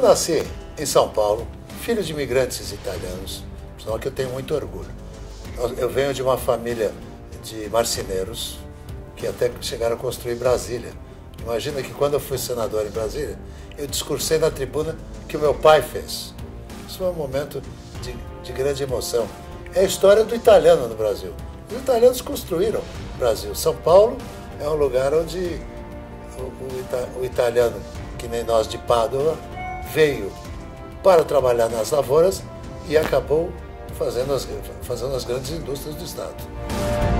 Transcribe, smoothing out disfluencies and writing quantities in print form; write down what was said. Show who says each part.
Speaker 1: nasci em São Paulo, filho de imigrantes italianos, senão que eu tenho muito orgulho. Eu venho de uma família de marceneiros que até chegaram a construir Brasília. Imagina que quando eu fui senador em Brasília, eu discursei na tribuna que o meu pai fez. Isso foi um momento de grande emoção. É a história do italiano no Brasil. Os italianos construíram o Brasil. São Paulo é um lugar onde o italiano, que nem nós de Pádua, veio para trabalhar nas lavouras e acabou fazendo as grandes indústrias do Estado.